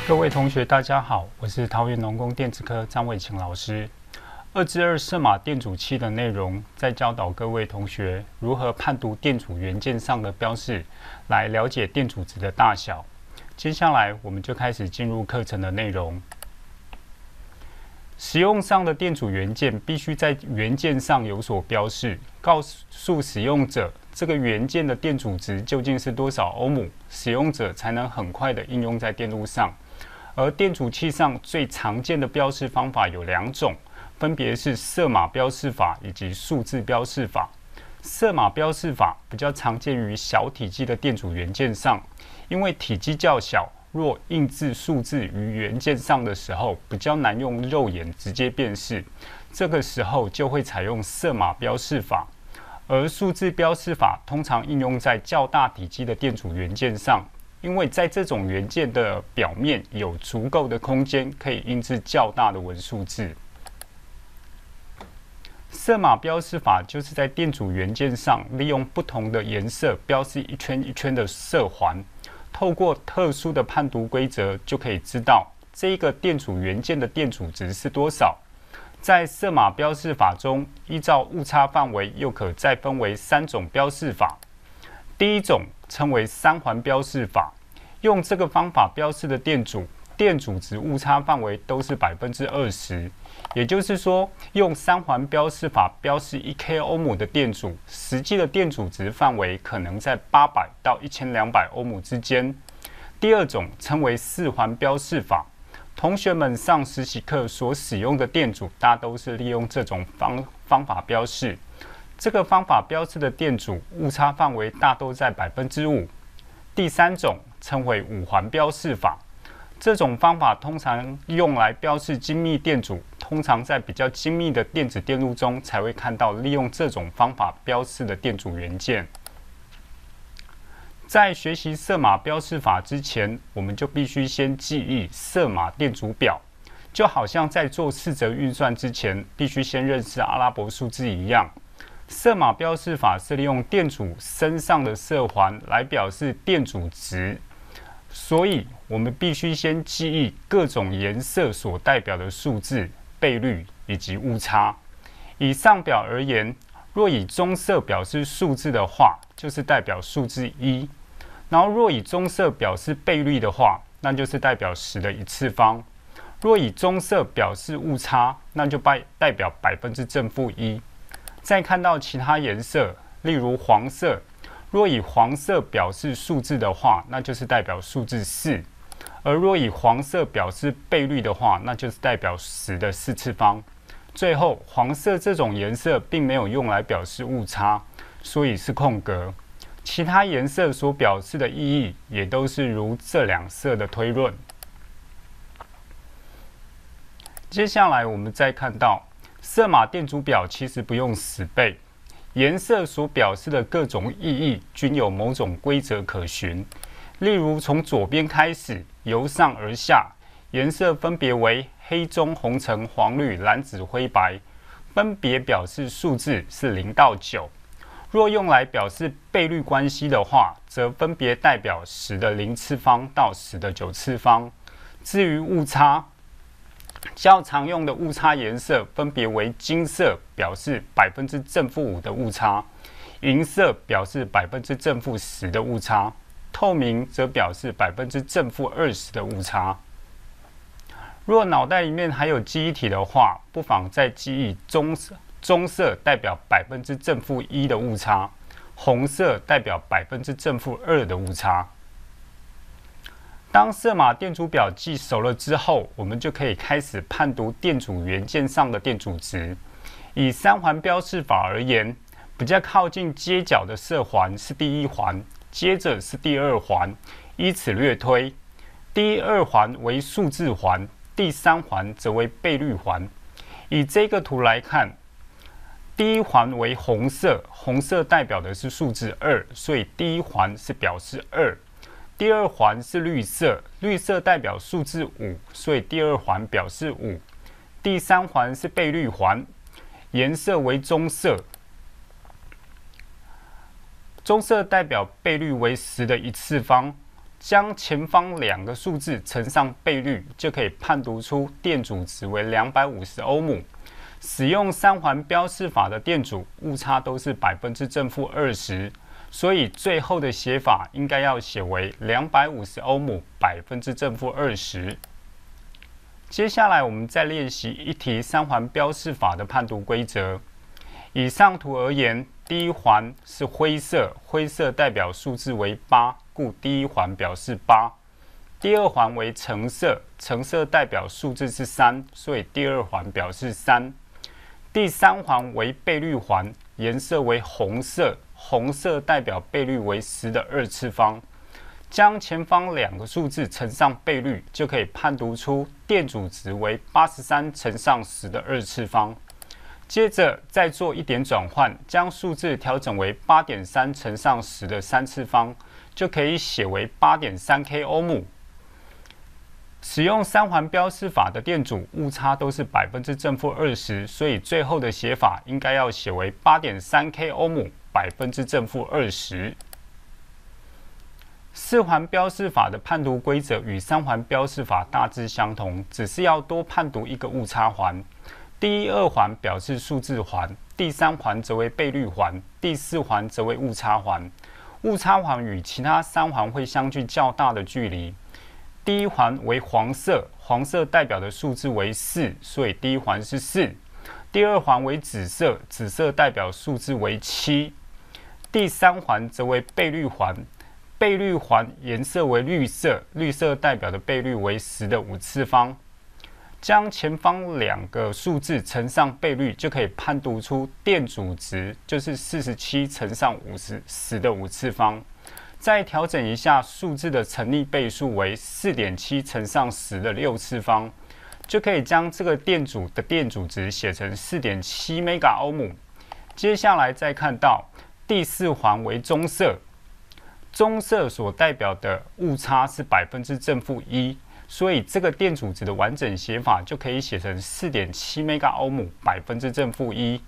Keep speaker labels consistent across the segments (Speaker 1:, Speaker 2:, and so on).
Speaker 1: 各位同学，大家好，我是桃园农工电子科张伟晴老师。2至2色码电阻器的内容，在教导各位同学如何判读电阻元件上的标示，来了解电阻值的大小。接下来，我们就开始进入课程的内容。使用上的电阻元件必须在元件上有所标示，告诉使用者这个元件的电阻值究竟是多少欧姆，使用者才能很快的应用在电路上。而电阻器上最常见的标示方法有2种，分别是色码标示法以及数字标示法。色码标示法比较常见于小体积的电阻元件上，因为体积较小，若印制数字于元件上的时候，比较难用肉眼直接辨识，这个时候就会采用色码标示法。而数字标示法通常应用在较大体积的电阻元件上，因为在这种元件的表面有足够的空间可以印制较大的文数字。色码标示法就是在电阻元件上利用不同的颜色标示一圈一圈的色环，透过特殊的判读规则就可以知道这一个电阻元件的电阻值是多少。在色码标示法中，依照误差范围又可再分为3种标示法。第一种称为3环标示法，用这个方法标示的电阻值误差范围都是20%，也就是说，用3环标示法标示1K 欧姆的电阻，实际的电阻值范围可能在800到1200欧姆之间。第二种称为4环标示法，同学们上实习课所使用的电阻，大都是利用这种方法标示。这个方法标示的电阻误差范围大都在5%。第3种称为5环标示法，这种方法通常用来标示精密电阻，通常在比较精密的电子电路中才会看到利用这种方法标示的电阻元件。在学习色码标示法之前，我们就必须先记忆色码电阻表，就好像在做4则运算之前，必须先认识阿拉伯数字一样。色码标示法是利用电阻身上的色环来表示电阻值，所以我们必须先记忆各种颜色所代表的数字、倍率以及误差。以上表而言，若以棕色表示数字的话，就是代表数字1；然后若以棕色表示倍率的话，那就是代表10的1次方；若以棕色表示误差，那就代表1%。再看到其他颜色，例如黄色，若以黄色表示数字的话，那就是代表数字4；而若以黄色表示倍率的话，那就是代表10的4次方。最后，黄色这种颜色并没有用来表示误差，所以是空格。其他颜色所表示的意义也都是如这2色的推论。接下来我们再看到色码电阻表其实不用死背，颜色所表示的各种意义均有某种规则可循。例如，从左边开始，由上而下，颜色分别为黑、棕、红、橙、黄、绿、蓝、紫、灰、白，分别表示数字是0到9。若用来表示倍率关系的话，则分别代表10的0次方到10的9次方。至于误差，较常用的误差颜色分别为金色，表示5%的误差；银色表示10%的误差；透明则表示20%的误差。若脑袋里面还有记忆体的话，不妨再记忆棕色代表1%的误差，红色代表2%的误差。当色码电阻表记熟了之后，我们就可以开始判读电阻元件上的电阻值。以3环标示法而言，比较靠近接角的色环是第1环，接着是第2环，依此类推。第2环为数字环，第3环则为倍率环。以这个图来看，第1环为红色，红色代表的是数字2，所以第1环是表示2。第2环是绿色，绿色代表数字5，所以第2环表示5。第3环是倍率环，颜色为棕色，棕色代表倍率为10的1次方， 将前方两个数字乘上倍率，就可以判读出电阻值为250欧姆。使用三环标示法的电阻误差都是正负20%，所以最后的写法应该要写为250欧姆正负20%。接下来我们再练习一题三环标示法的判读规则。以上图而言，第一环是灰色，灰色代表数字为8，故第一环表示8。第二环为橙色，橙色代表数字是3，所以第二环表示3。第三环为倍率环，颜色为红色，红色代表倍率为10的2次方。将前方两个数字乘上倍率，就可以判读出电阻值为83乘上10的2次方。接着再做一点转换，将数字调整为 8.3 乘上10的3次方，就可以写为 8.3K 欧姆。使用三环标示法的电阻误差都是正负20%，所以最后的写法应该要写为 8.3K 欧姆正负20%。四环标示法的判读规则与三环标示法大致相同，只是要多判读一个误差环。第一、二环表示数字环，第三环则为倍率环，第四环则为误差环。误差环与其他三环会相距较大的距离。第一环为黄色，黄色代表的数字为4，所以第一环是4。第二环为紫色，紫色代表数字为7。第三环则为倍率环，倍率环颜色为绿色，绿色代表的倍率为10的5次方。将前方两个数字乘上倍率，就可以判读出电阻值就是47乘上10的5次方。再调整一下数字的成立倍数为 4.7 乘上10的6次方，就可以将这个电阻的电阻值写成 4.7 mega 欧姆。接下来再看到第四环为棕色，棕色所代表的误差是正负1，所以这个电阻值的完整写法就可以写成 4.7 mega 欧姆正负1。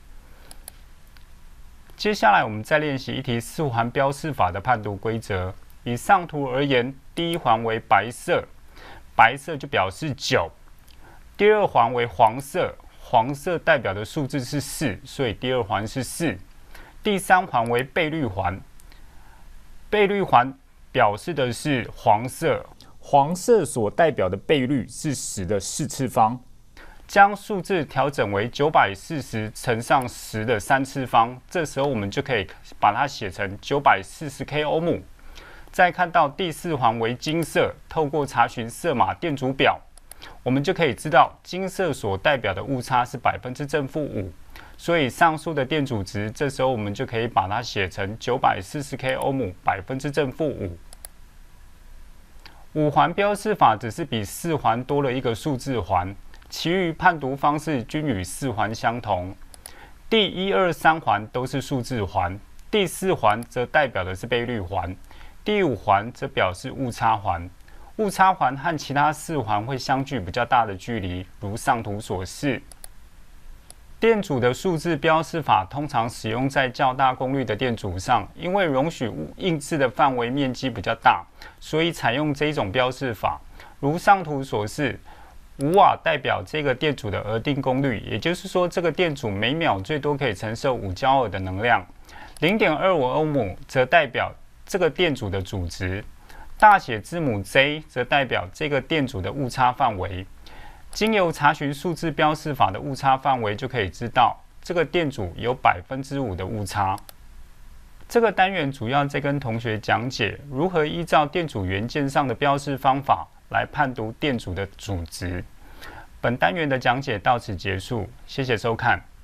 Speaker 1: 接下来我们再练习一题四环标示法的判读规则。以上图而言，第一环为白色，白色就表示9。第二环为黄色，黄色代表的数字是4，所以第二环是4。第三环为倍率环，倍率环表示的是黄色，黄色所代表的倍率是10的4次方。将数字调整为940乘上10的3次方，这时候我们就可以把它写成 940K 欧姆。再看到第四环为金色，透过查询色码电阻表，我们就可以知道金色所代表的误差是正负5，所以上述的电阻值，这时候我们就可以把它写成 940K 欧姆正负5。五环标示法只是比四环多了一个数字环，其余判读方式均与四环相同。第一、二、三环都是数字环，第四环则代表的是倍率环，第五环则表示误差环。误差环和其他四环会相距比较大的距离，如上图所示。电阻的数字标示法通常使用在较大功率的电阻上，因为容许印制的范围面积比较大，所以采用这一种标示法。如上图所示，5瓦代表这个电阻的额定功率，也就是说，这个电阻每秒最多可以承受5焦耳的能量。0.25欧姆则代表这个电阻的阻值，大写字母 J 则代表这个电阻的误差范围。经由查询数字标示法的误差范围，就可以知道这个电阻有5%的误差。这个单元主要在跟同学讲解如何依照电阻元件上的标示方法来判读电阻的阻值。本单元的讲解到此结束，谢谢收看。